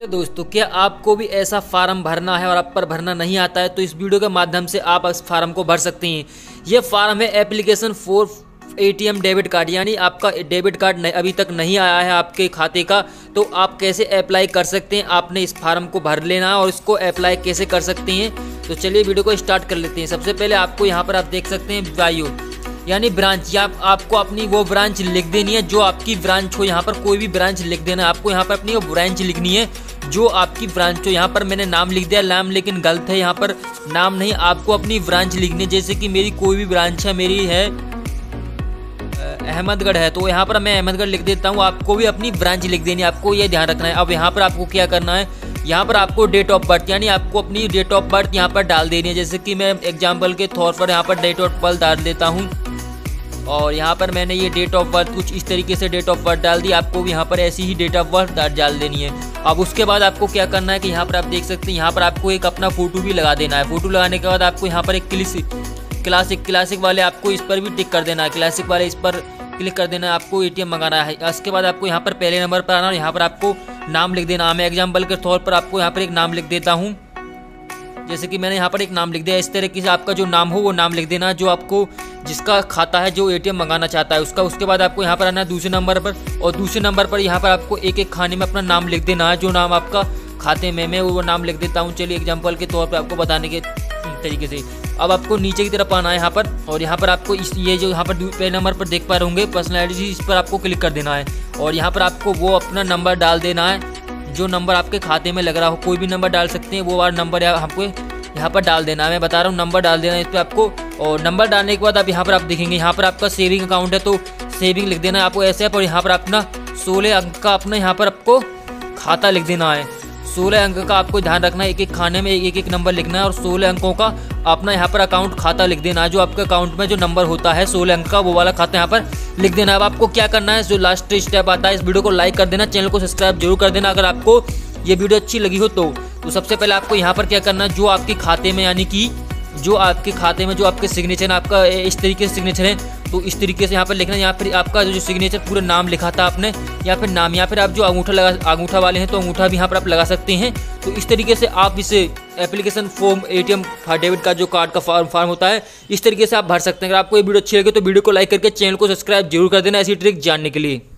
दोस्तों, क्या आपको भी ऐसा फार्म भरना है और आप पर भरना नहीं आता है तो इस वीडियो के माध्यम से आप इस फार्म को भर सकते हैं। ये फार्म है application for ATM debit card, यानी आपका डेबिट कार्ड अभी तक नहीं आया है आपके खाते का, तो आप कैसे अप्लाई कर सकते हैं। आपने इस फार्म को भर लेना है और इसको अप्लाई कैसे कर सकते हैं। तो चलिए वीडियो को स्टार्ट कर लेते हैं। सबसे पहले आपको यहाँ पर आप देख सकते हैं बायो यानी ब्रांच, या आपको अपनी वो ब्रांच लिख देनी है जो आपकी ब्रांच हो। यहाँ पर कोई भी ब्रांच लिख देना है आपको, यहाँ पर अपनी वो ब्रांच लिखनी है जो आपकी ब्रांच हो। यहाँ पर मैंने नाम लिख दिया, नाम लेकिन गलत है, यहाँ पर नाम नहीं, आपको अपनी ब्रांच लिखनी है। जैसे कि मेरी कोई भी ब्रांच है, मेरी है अहमदगढ़ है, तो यहाँ पर मैं अहमदगढ़ लिख देता हूँ। आपको भी अपनी ब्रांच लिख देनी है, आपको ये ध्यान रखना है। अब यहाँ पर आपको क्या करना है, यहाँ पर आपको डेट ऑफ बर्थ यानी आपको अपनी डेट ऑफ बर्थ यहाँ पर डाल देनी है। जैसे कि मैं एग्जाम्पल के तौर पर यहाँ पर डेट ऑफ बर्थ डाल देता हूँ और यहाँ पर मैंने ये डेट ऑफ बर्थ कुछ इस तरीके से डेट ऑफ बर्थ डाल दी। आपको भी यहाँ पर ऐसी ही डेट ऑफ बर्थ डाल देनी है। अब उसके बाद आपको क्या करना है कि यहाँ पर आप देख सकते हैं, यहाँ पर आपको एक अपना फोटो भी लगा देना है। फोटो लगाने के बाद आपको यहाँ पर एक क्लासिक वाले आपको इस पर भी टिक कर देना है, क्लासिक वाले इस पर क्लिक कर देना है। आपको एटीएम मंगाना है। उसके बाद आपको यहाँ पर पहले नंबर पर आना और यहाँ पर आपको नाम लिख देना। मैं एग्जाम्पल के तौर पर आपको यहाँ पर एक नाम लिख देता हूँ। जैसे कि मैंने यहाँ पर एक नाम लिख दिया। इस तरीके से आपका जो नाम हो वो नाम लिख देना जो आपको जिसका खाता है, जो एटीएम मंगाना चाहता है उसका। उसके बाद आपको यहाँ पर आना है दूसरे नंबर पर, और दूसरे नंबर पर यहाँ पर आपको एक एक खाने में अपना नाम लिख देना है जो नाम आपका खाते में। मैं वो नाम लिख देता हूँ, चलिए एग्जाम्पल के तौर पर आपको बताने के तरीके से। अब आपको नीचे की तरफ आना है यहाँ पर, और यहाँ पर आपको ये जो यहाँ पर पहले नंबर पर देख पा रहे होंगे पर्सनैलिटी, इस पर आपको क्लिक कर देना है और यहाँ पर आपको वो अपना नंबर डाल देना है जो नंबर आपके खाते में लग रहा हो। कोई भी नंबर डाल सकते हैं, वो वाला नंबर आपको यहाँ पर डाल देना है। मैं बता रहा हूँ नंबर डाल देना है इस पर आपको। और नंबर डालने के बाद आप यहाँ पर आप देखेंगे यहाँ पर आपका सेविंग अकाउंट है तो सेविंग लिख देना है आपको ऐसे। और यहाँ पर अपना 16 अंक का अपना यहाँ पर आपको खाता लिख देना है। 16 अंक का आपको ध्यान रखना है, एक एक खाने में एक एक नंबर लिखना है और 16 अंकों का अपना यहाँ पर अकाउंट खाता लिख देना है। जो आपके अकाउंट में जो नंबर होता है 16 अंक का, वो वाला खाता यहाँ पर लिख देना है। अब आपको क्या करना है, जो लास्ट स्टेप आता है, इस वीडियो को लाइक कर देना, चैनल को सब्सक्राइब जरूर कर देना अगर आपको ये वीडियो अच्छी लगी हो तो। सबसे पहले आपको यहाँ पर क्या करना है, जो आपके खाते में यानी कि जो आपके खाते में जो आपके सिग्नेचर है, आपका इस तरीके से सिग्नेचर है तो इस तरीके से यहाँ पर लिखना है। यहाँ पर आपका जो सिग्नेचर पूरा नाम लिखा था आपने, या फिर नाम, या फिर आप जो अंगूठा वाले हैं तो अंगूठा भी यहाँ पर आप लगा सकते हैं। तो इस तरीके से आप इसे एप्लीकेशन फॉर्म एटीएम डेबिट का जो कार्ड का फॉर्म होता है, इस तरीके से आप भर सकते हैं। अगर आपको ये वीडियो अच्छी लगे तो वीडियो को लाइक करके चैनल को सब्सक्राइब जरूर कर देना ऐसी ट्रिक जानने के लिए।